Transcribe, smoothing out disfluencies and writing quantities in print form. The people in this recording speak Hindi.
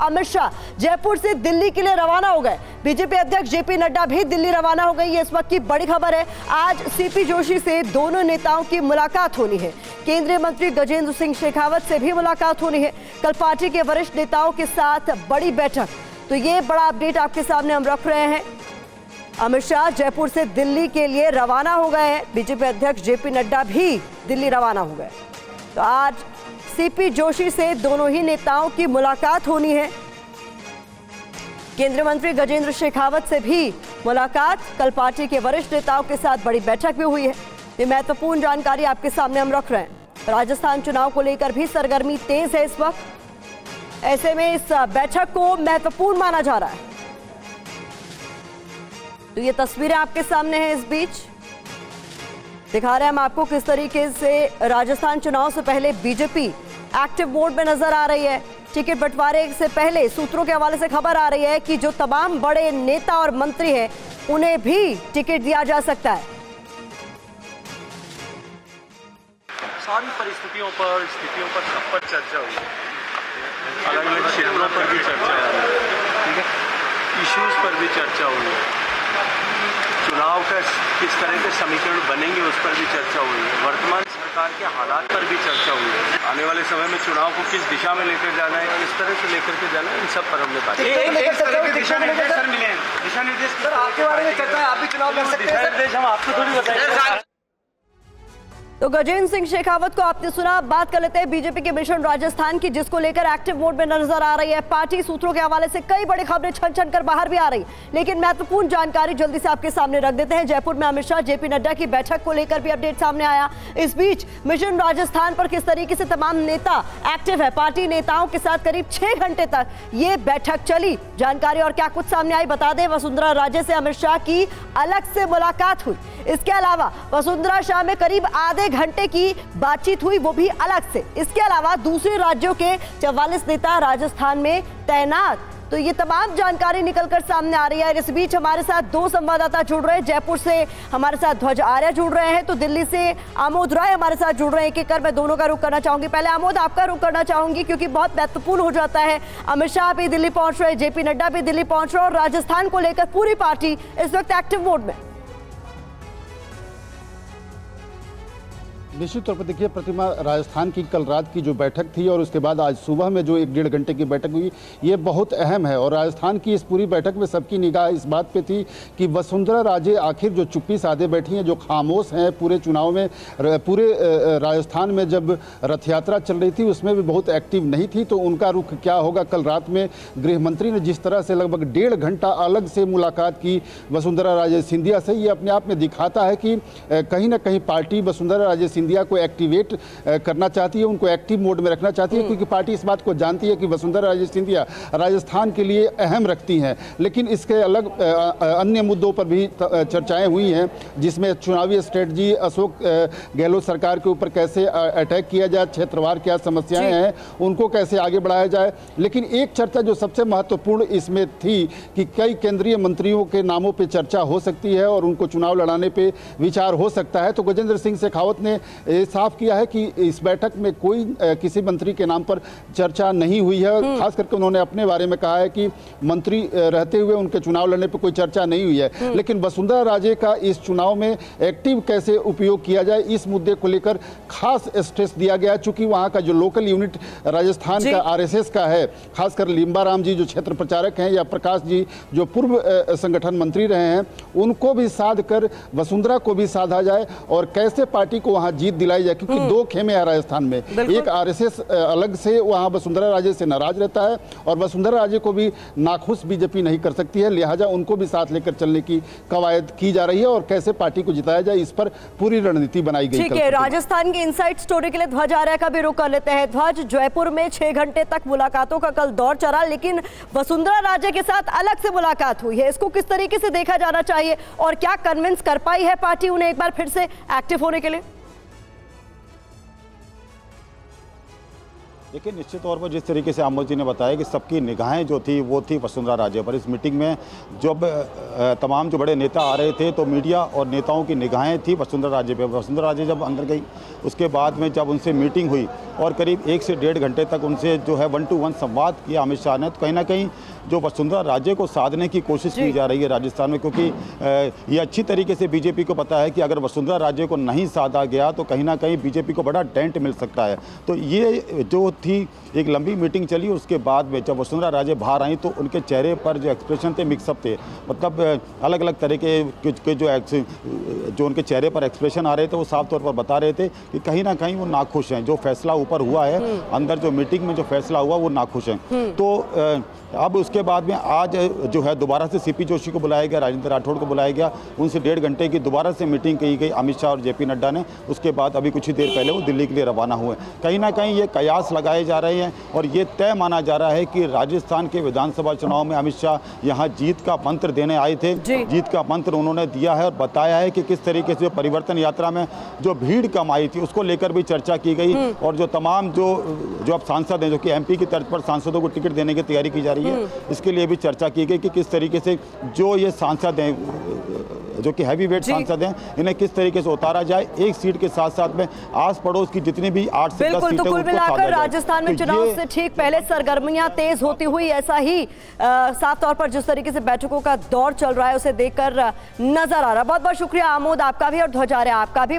अमित शाह जयपुर से दिल्ली के लिए रवाना हो गए। बीजेपी अध्यक्ष जेपी नड्डा भी दिल्ली रवाना हो गई। ये इस वक्त की बड़ी खबर है। आज सीपी जोशी से दोनों नेताओं की मुलाकात होनी है। केंद्रीय मंत्री गजेंद्र सिंह शेखावत से भी मुलाकात होनी है। कल पार्टी के वरिष्ठ नेताओं के साथ बड़ी बैठक। तो ये बड़ा अपडेट आपके सामने हम रख रहे हैं। अमित शाह जयपुर से दिल्ली के लिए रवाना हो गए हैं। बीजेपी अध्यक्ष जेपी नड्डा भी दिल्ली रवाना हो गए। तो आज सीपी जोशी से दोनों ही नेताओं की मुलाकात होनी है। केंद्रीय मंत्री गजेंद्र शेखावत से भी मुलाकात। कल पार्टी के वरिष्ठ नेताओं के साथ बड़ी बैठक भी हुई है। ये महत्वपूर्ण जानकारी आपके सामने हम रख रहे हैं। राजस्थान चुनाव को लेकर भी सरगर्मी तेज है इस वक्त। ऐसे में इस बैठक को महत्वपूर्ण माना जा रहा है। तो ये तस्वीरें आपके सामने हैं। इस बीच दिखा रहे हैं हम आपको किस तरीके से राजस्थान चुनाव से पहले बीजेपी एक्टिव मोड में नजर आ रही है। टिकट बंटवारे से पहले सूत्रों के हवाले से खबर आ रही है कि जो तमाम बड़े नेता और मंत्री हैं उन्हें भी टिकट दिया जा सकता है। सारी परिस्थितियों पर, स्थितियों पर, सब पर चर्चा हुई है। अलग अलग क्षेत्रों पर भी चर्चा हुई है, ठीक है। इश्यूज पर भी चर्चा हुई है। चुनाव का किस तरह के समीकरण बनेंगे उस पर भी चर्चा हुई है। वर्तमान सरकार के हालात पर भी चर्चा हुई है। आने वाले समय में चुनाव को किस दिशा में लेकर जाना है, किस तरह से लेकर के जाना है, इन सब पर हमने बात की। दिशा निर्देश सर आपके बारे में चर्चा है। आप भी चुनाव लड़ सकते हैं। दिशा निर्देश हम आपको थोड़ी बताएंगे। तो गजेंद्र सिंह शेखावत को आपने सुना। बात कर लेते हैं बीजेपी के मिशन राजस्थान की, जिसको लेकर एक्टिव मोड में नजर आ रही है। पार्टी सूत्रों के हवाले से कई बड़ी खबरें छन छन कर बाहर भी आ रही, लेकिन महत्वपूर्ण जानकारी जल्दी से आपके सामने रख देते हैं। जयपुर में अमित शाह जेपी नड्डा की बैठक को लेकर भी अपडेट सामने आया। इस बीच मिशन राजस्थान पर किस तरीके से तमाम नेता एक्टिव है। पार्टी नेताओं के साथ करीब 6 घंटे तक ये बैठक चली। जानकारी और क्या कुछ सामने आई बता दें। वसुंधरा राजे से अमित शाह की अलग से मुलाकात हुई। इसके अलावा वसुंधरा शाह में करीब आधे घंटे की बातचीत हुई, वो भी अलग से। इसके अलावा दूसरे राज्यों के 44 नेता राजस्थान में तैनात। तो ये तमाम जानकारी निकलकर सामने आ रही है। इस बीच हमारे साथ 2 संवाददाता जुड़ रहे हैं। जयपुर से हमारे साथ ध्वज आर्य जुड़ रहे हैं, तो दिल्ली से आमोद राय हमारे साथ जुड़ रहे हैं। एक-एक कर मैं दोनों का रुख करना चाहूंगी। पहले आमोद आपका रुख करना चाहूंगी, क्योंकि बहुत महत्वपूर्ण हो जाता है। अमित शाह भी दिल्ली पहुंच रहे हैं, जेपी नड्डा भी दिल्ली पहुंच रहे हैं, और राजस्थान को लेकर पूरी पार्टी इस वक्त एक्टिव मोड में। निश्चित तौर पर देखिए प्रतिमा, राजस्थान की कल रात की जो बैठक थी और उसके बाद आज सुबह में जो 1-1.5 घंटे की बैठक हुई, ये बहुत अहम है। और राजस्थान की इस पूरी बैठक में सबकी निगाह इस बात पे थी कि वसुंधरा राजे आखिर जो चुप्पी साधे बैठी हैं, जो खामोश हैं पूरे चुनाव में, पूरे राजस्थान में जब रथ यात्रा चल रही थी उसमें भी बहुत एक्टिव नहीं थी, तो उनका रुख क्या होगा। कल रात में गृह मंत्री ने जिस तरह से लगभग 1.5 घंटा अलग से मुलाकात की वसुंधरा राजे सिंधिया से, ये अपने आप में दिखाता है कि कहीं ना कहीं पार्टी वसुंधरा राजे सिंधिया को एक्टिवेट करना चाहती है, उनको एक्टिव मोड में रखना चाहती है, क्योंकि पार्टी इस बात को जानती है कि वसुंधरा राजे सिंधिया राजस्थान के लिए अहम रखती हैं। लेकिन इसके अलग अन्य मुद्दों पर भी चर्चाएं हुई हैं, जिसमें चुनावी स्ट्रेटजी, अशोक गहलोत सरकार के ऊपर कैसे अटैक किया जाए, क्षेत्रवार क्या समस्याएं हैं उनको कैसे आगे बढ़ाया जाए। लेकिन एक चर्चा जो सबसे महत्वपूर्ण इसमें थी कि कई केंद्रीय मंत्रियों के नामों पर चर्चा हो सकती है और उनको चुनाव लड़ाने पर विचार हो सकता है। तो गजेंद्र सिंह शेखावत ने साफ किया है कि इस बैठक में कोई किसी मंत्री के नाम पर चर्चा नहीं हुई है। खास करके उन्होंने अपने बारे में कहा है कि मंत्री रहते हुए उनके चुनाव लड़ने पर कोई चर्चा नहीं हुई है। लेकिन वसुंधरा राजे का इस चुनाव में एक्टिव कैसे उपयोग किया जाए, इस मुद्दे को लेकर खास स्ट्रेस दिया गया। चूंकि वहां का जो लोकल यूनिट राजस्थान का आरएसएस का है, खासकर लिम्बाराम जी जो क्षेत्र प्रचारक हैं, या प्रकाश जी जो पूर्व संगठन मंत्री रहे हैं, उनको भी साध कर वसुंधरा को भी साधा जाए और कैसे पार्टी को वहां जीत दिलाई जाए। क्योंकि 2 खेमे हैं राजस्थान में, एक आरएसएस अलग से वहां वसुंधरा राजे से नाराज रहता है और वसुंधरा राजे को भी नाखुश बीजेपी नहीं कर सकती है, लिहाजा उनको भी साथ लेकर चलने की कवायद की जा रही है और कैसे पार्टी को जिताया जाए इस पर पूरी रणनीति बनाई गई। ठीक है, राजस्थान की इनसाइड स्टोरी के लिए ध्वज आर्य का भी रुख कर लेते हैं। ध्वज, जयपुर में 6 घंटे तक मुलाकातों का कल दौर चला, लेकिन वसुंधरा राजे के साथ अलग से मुलाकात हुई है। इसको किस तरीके से देखा जाना चाहिए और क्या कन्विंस कर पाई है पार्टी उन्हें एक बार फिर से एक्टिव होने के लिए? देखिए, निश्चित तौर पर जिस तरीके से आमोद जी ने बताया कि सबकी निगाहें जो थी वो थी वसुंधरा राजे पर। इस मीटिंग में जब तमाम जो बड़े नेता आ रहे थे तो मीडिया और नेताओं की निगाहें थी वसुंधरा राजे पर। वसुंधरा राजे जब अंदर गई उसके बाद में जब उनसे मीटिंग हुई और करीब 1 से 1.5 घंटे तक उनसे जो है 1-to-1 संवाद किया अमित शाह ने, तो कहीं ना कहीं जो वसुंधरा राजे को साधने की कोशिश की जा रही है राजस्थान में, क्योंकि ये अच्छी तरीके से बीजेपी को पता है कि अगर वसुंधरा राजे को नहीं साधा गया तो कहीं ना कहीं बीजेपी को बड़ा डेंट मिल सकता है। तो ये जो थी एक लंबी मीटिंग चली, उसके बाद में जब वसुंधरा राजे बाहर आई तो उनके चेहरे पर जो एक्सप्रेशन थे मिक्सअप थे, मतलब अलग अलग तरह के जो उनके चेहरे पर एक्सप्रेशन आ रहे थे वो साफ तौर पर बता रहे थे कि कहीं ना कहीं वो नाखुश हैं। जो फैसला ऊपर हुआ है, अंदर जो मीटिंग में जो फैसला हुआ वो नाखुश हैं। तो अब उसके बाद में आज जो है दोबारा से सीपी जोशी को बुलाया गया, राजेंद्र राठौड़ को बुलाया गया, उनसे 1.5 घंटे की दोबारा से मीटिंग की गई अमित शाह और जेपी नड्डा ने। उसके बाद अभी कुछ ही देर पहले वो दिल्ली के लिए रवाना हुए। कहीं ना कहीं ये कयास लगाए जा रहे हैं और ये तय माना जा रहा है कि राजस्थान के विधानसभा चुनाव में अमित शाह यहाँ जीत का मंत्र देने आए थे। जीत का मंत्र उन्होंने दिया है और बताया है कि किस तरीके से परिवर्तन यात्रा में जो भीड़ कम आई थी उसको लेकर भी चर्चा की गई और जो तमाम जो अब सांसद हैं जो कि एमपी की तर्ज पर सांसदों को टिकट देने की तैयारी की जा रही है, इसके लिए भी चर्चा की गई कि किस तरीके से जो ये सांसद हैं जो कि हैवी वेट सांसद हैं इन्हें किस तरीके से उतारा जाए। एक सीट के साथ साथ में आस पड़ोस की जितनी भी 8 से 10 सीटें, तो कुल मिलाकर राजस्थान में चुनाव से ठीक पहले सरगर्मियां तेज होती हुई ऐसा ही साफ तौर पर जिस तरीके से बैठकों का दौर चल रहा है उसे देखकर नजर आ रहा है। बहुत बहुत शुक्रिया आमोद आपका भी और ध्वजार्य आपका भी।